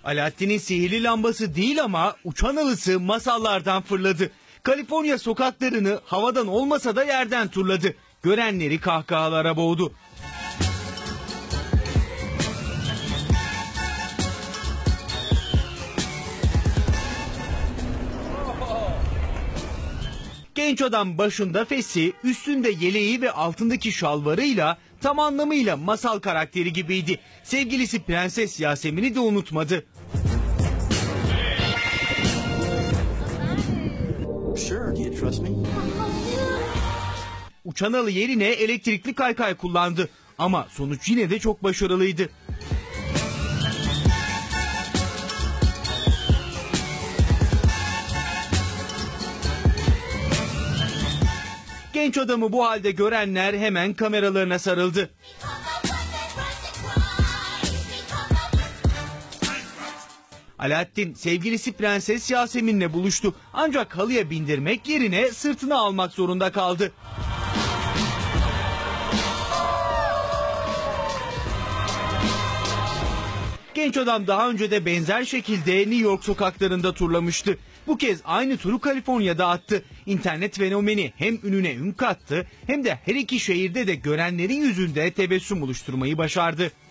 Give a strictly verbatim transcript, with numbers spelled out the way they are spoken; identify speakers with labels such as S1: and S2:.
S1: Alaaddin'in sihirli lambası değil ama uçan alısı masallardan fırladı. Kaliforniya sokaklarını havadan olmasa da yerden turladı. Görenleri kahkahalara boğdu. Genç adam başında fesi, üstünde yeleği ve altındaki şalvarıyla tam anlamıyla masal karakteri gibiydi. Sevgilisi Prenses Yasemin'i de unutmadı. Uçan alı yerine elektrikli kaykay kullandı ama sonuç yine de çok başarılıydı. Genç adamı bu halde görenler hemen kameralarına sarıldı. Alaaddin sevgilisi Prenses Yasemin'le buluştu. Ancak halıya bindirmek yerine sırtına almak zorunda kaldı. Genç adam daha önce de benzer şekilde New York sokaklarında turlamıştı. Bu kez aynı turu Kaliforniya'da attı. İnternet fenomeni hem ününe ün kattı hem de her iki şehirde de görenlerin yüzünde tebessüm oluşturmayı başardı.